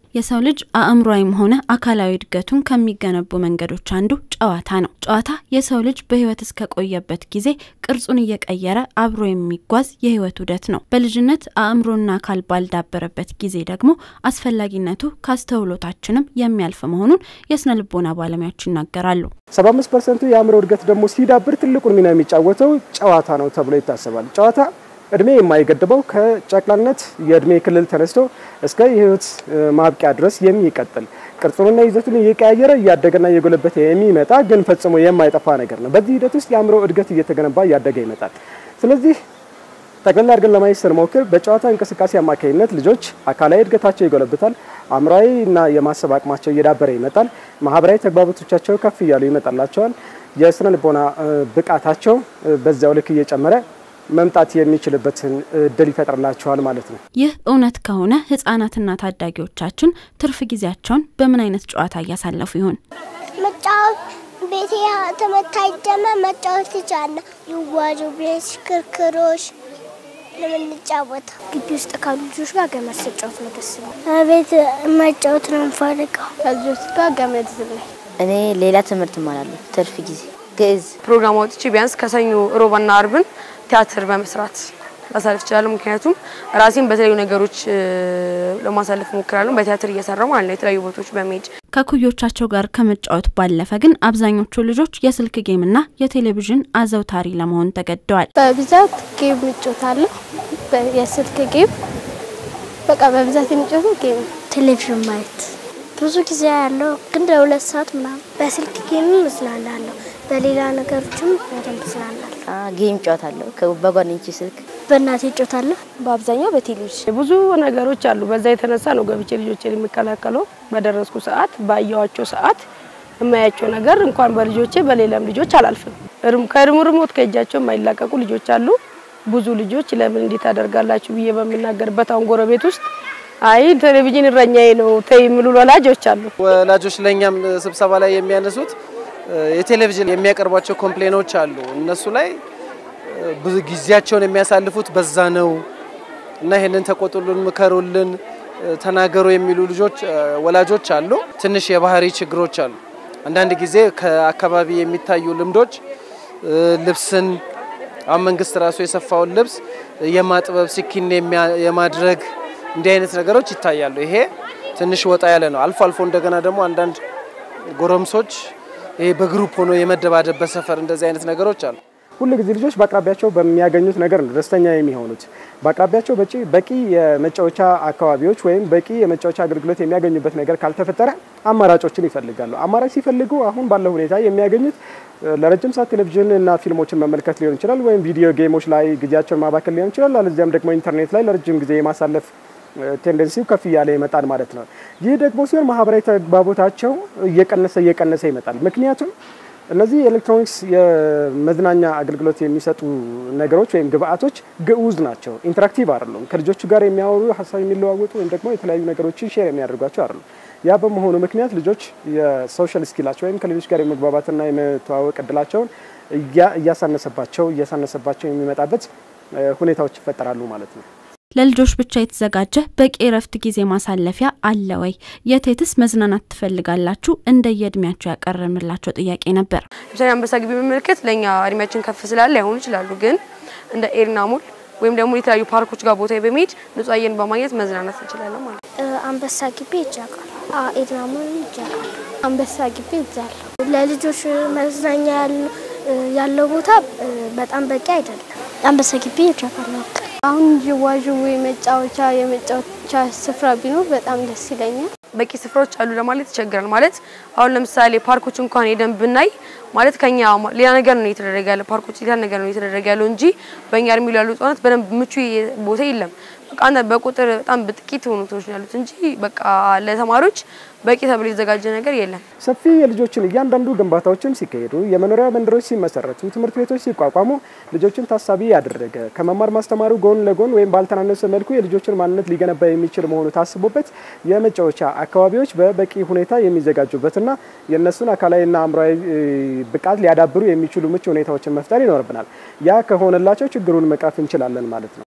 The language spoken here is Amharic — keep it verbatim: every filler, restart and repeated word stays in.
የሰው ልጅ አእምሮአዊም ሆነ አካላዊ እድገቱን ከሚገነቡ መንገዶች አንዱ ጨዋታ ነው። ጨዋታ የሰው ልጅ በህይወት እስከ ቆየበት ጊዜ ቅርጹን እየቀየረ አብሮ የሚጓዝ የህይወት ዑደት ነው። በልጅነት አእምሮና አካል ባልዳበረበት ጊዜ ደግሞ አስፈላጊነቱ ካስተውሎታችንም የሚያልፍ መሆኑን የስነ ልቦና ባለሙያዎች ይናገራሉ። ሰባ አምስት ፐርሰንት የአእምሮ እድገት ደግሞ ሲዳብር ትልቁን ሚና የሚጫወተው ጨዋታ ነው ተብሎ ይታሰባል። ጨዋታ እድሜ የማይገድበው ከጨቅላነት የእድሜ ክልል ተነስቶ እስከ የህይወት ማብቂያ ድረስ የሚቀጥል ቅርጹንና ይዘቱን እየቀያየረ ያደገና እየጎለበተ የሚመጣ ግን ፈጽሞ የማይጠፋ ነገር ነው። በዚህ ሂደት ውስጥ የአእምሮ እድገት እየተገነባ ያደገ ይመጣል። ስለዚህ ጠቅላላ አድርገን ለማየት ስንሞክር በጨዋታ እንቅስቃሴ አማካኝነት ልጆች አካላዊ እድገታቸው ይጎለብታል፣ አእምሮአዊና የማሰብ አቅማቸው እየዳበረ ይመጣል፣ ማህበራዊ ተግባቦቶቻቸው ከፍ እያሉ ይመጣላቸዋል፣ የስነ ልቦና ብቃታቸው በዛው ልክ እየጨመረ መምጣት የሚችልበትን እድል ይፈጥርላቸዋል ማለት ነው። ይህ እውነት ከሆነ ህፃናትና ታዳጊዎቻችን ትርፍ ጊዜያቸውን በምን አይነት ጨዋታ ያሳለፉ ይሆን? መጫወት ቤት ተመታይ ደማ መጫወት ይቻላል። ይዋጁ ቤት ክርክሮሽ ለምን እንጫወት? ግቢ ውስጥ ካሉ ልጆች ጋር ገመድ መጫወት ነው ደስ ይላል። ቤት መጫወት ነው የምፈልገው። ከልጆች ጋር ገመድ ዝላይ። እኔ ሌላ ትምህርት እማራለሁ ትርፍ ጊዜ ግዕዝ ፕሮግራም አውጥቼ ቢያንስ ከሰኞ ሮብና አርብን ቲያትር በመስራት ማሳለፍ ይችላል። ምክንያቱም ራሴን በተለያዩ ነገሮች ለማሳለፍ ሞክራለሁ። በቲያትር እየሰራው ማለት ነው የተለያዩ ቦታዎች በመሄድ ከኩዮቻቸው ጋር ከመጫወት ባለፈ ግን አብዛኞቹ ልጆች የስልክ ጌምና የቴሌቪዥን አዘውታሪ ለመሆን ተገደዋል። በብዛት ጌም እጫወታለሁ። የስልክ ጌም በቃ በብዛት የሚጫወተው ጌም ቴሌቪዥን ማየት ብዙ ጊዜ ያለው ግን ለሁለት ሰዓት ምናምን በስልክ ጌም እዝናናለሁ። በሌላ ነገሮችም በደንብ እዝናናለሁ። ጌም ጫወታለሁ በጓደኞቼ ስልክ በእናቴ ጫወታለሁ። በአብዛኛው በቴሌቪዥን ብዙ ነገሮች አሉ። በዛ የተነሳ ነው ገብቼ ልጆቼን የሚከላከለው። በደረስኩ ሰዓት ባያዋቸው ሰዓት የማያቸው ነገር እንኳን በልጆቼ በሌላም ልጆች አላልፍም። እርም ከርሙርሞት ከእጃቸው የማይላቀቁ ልጆች አሉ። ብዙ ልጆች ለምን እንዴት አደርጋላችሁ ብዬ በሚናገርበት አሁን ጎረቤት ውስጥ አይ ቴሌቪዥን እረኛዬ ነው ተይ የሚሉ ወላጆች አሉ። ወላጆች ለኛም ስብሰባ ላይ የሚያነሱት የቴሌቪዥን የሚያቀርባቸው ኮምፕሌኖች አሉ። እነሱ ላይ ብዙ ጊዜያቸውን የሚያሳልፉት በዛ ነው እና ይሄንን ተቆጥሉን ምከሩልን ተናገሩ የሚሉ ልጆች ወላጆች አሉ። ትንሽ የባህሪ ችግሮች አሉ። አንዳንድ ጊዜ ከአካባቢ የሚታዩ ልምዶች ልብስን አመንግስት ራሱ የሰፋውን ልብስ የማጥበብ ስኪን የማድረግ እንዲህ አይነት ነገሮች ይታያሉ። ይሄ ትንሽ ወጣ ያለ ነው። አልፎ አልፎ እንደገና ደግሞ አንዳንድ ጎረምሶች ይሄ በግሩፕ ሆኖ የመደባደብ በሰፈር እንደዚህ አይነት ነገሮች አሉ። ሁሉ ጊዜ ልጆች በአቅራቢያቸው በሚያገኙት ነገር ነው ደስተኛ የሚሆኑት። በአቅራቢያቸው በቂ በቂ የመጫወቻ አካባቢዎች ወይም በቂ የመጫወቻ አገልግሎት የሚያገኙበት ነገር ካልተፈጠረ አማራጮችን ይፈልጋሉ። አማራጭ ሲፈልጉ አሁን ባለው ሁኔታ የሚያገኙት ለረጅም ሰዓት ቴሌቪዥን እና ፊልሞችን መመልከት ሊሆን ይችላል፣ ወይም ቪዲዮ ጌሞች ላይ ጊዜያቸውን ማባከል ሊሆን ይችላል፣ አለዚያም ደግሞ ኢንተርኔት ላይ ለረጅም ጊዜ የማሳለፍ ቴንደንሲው ከፍ ያለ ይመጣል ማለት ነው። ይህ ደግሞ ሲሆን ማህበራዊ ተግባቦታቸው እየቀነሰ እየቀነሰ ይመጣል። ምክንያቱም እነዚህ ኤሌክትሮኒክስ የመዝናኛ አገልግሎት የሚሰጡ ነገሮች ወይም ግብአቶች ግዑዝ ናቸው፣ ኢንተራክቲቭ አይደሉም። ከልጆቹ ጋር የሚያወሩ ሐሳብ የሚለዋወጡ ወይም ደግሞ የተለያዩ ነገሮችን ሼር የሚያደርጓቸው አይደሉም። ያ በመሆኑ ምክንያት ልጆች የሶሻል ስኪላቸው ወይም ከሌሎች ጋር የመግባባትና የመተዋወቅ እድላቸውን እያሳነሰባቸው እያሳነሰባቸው የሚመጣበት ሁኔታዎች ይፈጠራሉ ማለት ነው። ለልጆች ብቻ የተዘጋጀ በቂ ረፍት ጊዜ ማሳለፊያ አለ ወይ? የቴትስ መዝናናት ትፈልጋላችሁ? እንደየእድሜያቸው ያቀርብላችሁ ጥያቄ ነበር። ለምሳሌ አንበሳ ግቢ መመልከት ለኛ እድሜያችን ከፍ ስላለ አይሆን ይችላል፣ ግን እንደ ኤርና ሞል ወይም ደግሞ የተለያዩ ፓርኮች ጋር ቦታ በመሄድ ንጹህ አየርን በማግኘት መዝናናት እንችላለን ማለት ነው። አንበሳ ግቢ ይጃቃል፣ ኤርና ሞል ይጃቃል፣ አንበሳ ግቢ ይጃል። ለልጆች መዝናኛ ያለው ቦታ በጣም በቂ አይደለም። አንበሳ ግቢ ይጃቃል። አሁን ጅዋጅዌ መጫወቻ የመጫወቻ ስፍራ ቢኖር በጣም ደስ ይለኛል። በቂ ስፍራዎች አሉ ለማለት ይቸግራል። ማለት አሁን ለምሳሌ ፓርኮች እንኳን ሄደን ብናይ ማለት ከኛ ሌላ ነገር ነው እየተደረገ ያለው፣ ፓርኮች ሌላ ነገር ነው እየተደረገ ያለው እንጂ በእኛ እድሜ ያሉ ህፃናት በደንብ ምቹ ቦታ የለም። በቃ በቁጥር በጣም በጥቂት ሆኖቶች ያሉት እንጂ በቃ ለተማሪዎች በቂ ተብሎ የተዘጋጀ ነገር የለም። ሰፊ የልጆችን እያንዳንዱ ግንባታዎችን ሲካሄዱ የመኖሪያ መንደሮች ሲመሰረቱ ትምህርት ቤቶች ሲቋቋሙ ልጆችን ታሳቢ ያደረገ ከመማር ማስተማሩ ጎን ለጎን ወይም ባልተናነሰ መልኩ የልጆችን ማንነት ሊገነባ የሚችል መሆኑ ታስቦበት የመጫወቻ አካባቢዎች በበቂ ሁኔታ የሚዘጋጁበትና የነሱን አካላዊና አእምሮአዊ ብቃት ሊያዳብሩ የሚችሉ ምቹ ሁኔታዎችን መፍጠር ይኖርብናል። ያ ከሆነላቸው ችግሩን መቅረፍ እንችላለን ማለት ነው።